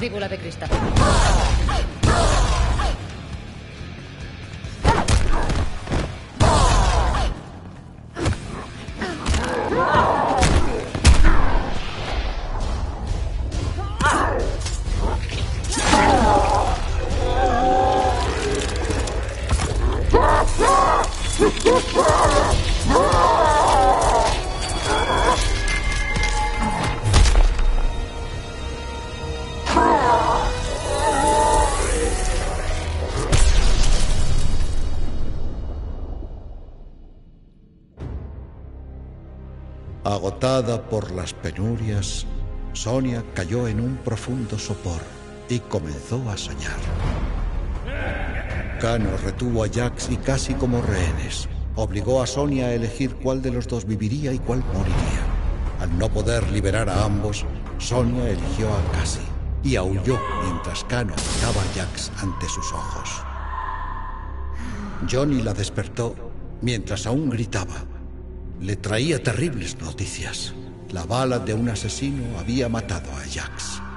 mandíbula de cristal. Agotada por las penurias, Sonia cayó en un profundo sopor y comenzó a soñar. Kano retuvo a Jax y casi como rehenes. Obligó a Sonia a elegir cuál de los dos viviría y cuál moriría. Al no poder liberar a ambos, Sonia eligió a Cassie y aulló mientras Kano miraba a Jax ante sus ojos. Johnny la despertó mientras aún gritaba. Le traía terribles noticias. La bala de un asesino había matado a Jax.